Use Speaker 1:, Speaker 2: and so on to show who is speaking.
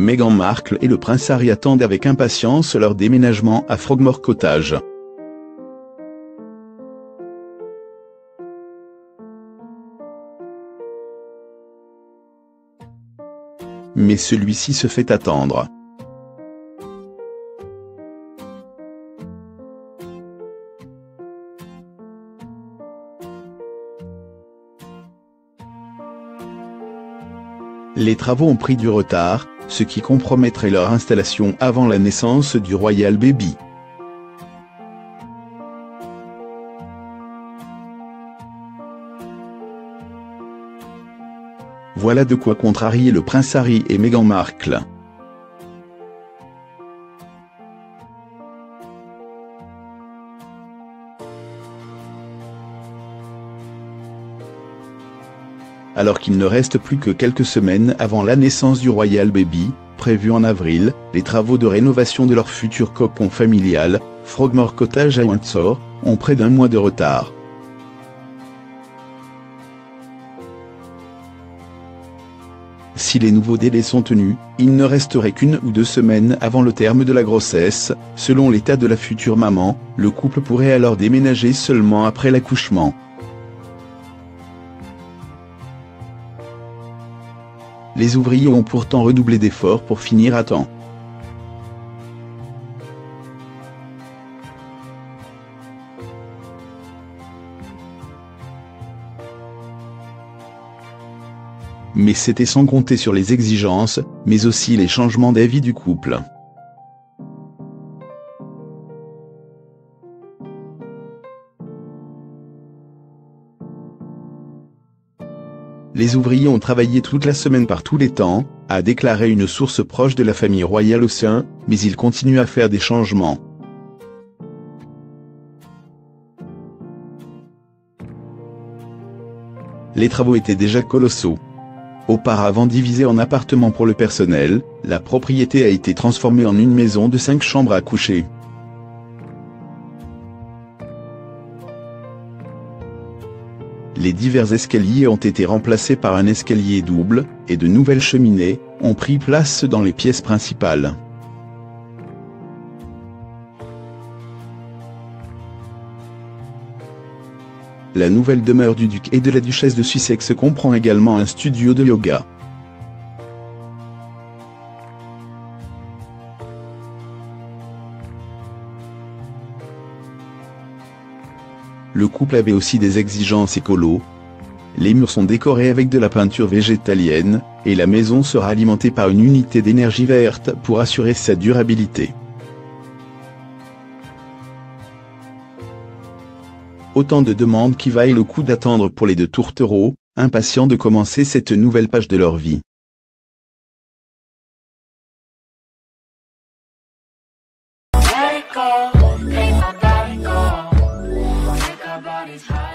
Speaker 1: Meghan Markle et le prince Harry attendent avec impatience leur déménagement à Frogmore Cottage. Mais celui-ci se fait attendre. Les travaux ont pris du retard, ce qui compromettrait leur installation avant la naissance du Royal Baby. Voilà de quoi contrarier le prince Harry et Meghan Markle. Alors qu'il ne reste plus que quelques semaines avant la naissance du Royal Baby, prévue en avril, les travaux de rénovation de leur futur cocon familial, Frogmore Cottage à Windsor, ont près d'un mois de retard. Si les nouveaux délais sont tenus, il ne resterait qu'une ou 2 semaines avant le terme de la grossesse. Selon l'état de la future maman, le couple pourrait alors déménager seulement après l'accouchement. Les ouvriers ont pourtant redoublé d'efforts pour finir à temps. Mais c'était sans compter sur les exigences, mais aussi les changements d'avis du couple. Les ouvriers ont travaillé toute la semaine par tous les temps, a déclaré une source proche de la famille royale au sein, mais ils continuent à faire des changements. Les travaux étaient déjà colossaux. Auparavant divisée en appartements pour le personnel, la propriété a été transformée en une maison de 5 chambres à coucher. Les divers escaliers ont été remplacés par un escalier double, et de nouvelles cheminées ont pris place dans les pièces principales. La nouvelle demeure du duc et de la duchesse de Sussex comprend également un studio de yoga. Le couple avait aussi des exigences écolo. Les murs sont décorés avec de la peinture végétalienne, et la maison sera alimentée par une unité d'énergie verte pour assurer sa durabilité. Autant de demandes qui valent le coup d'attendre pour les 2 tourtereaux, impatients de commencer cette nouvelle page de leur vie.
Speaker 2: Let it go, make my body go, make our bodies high.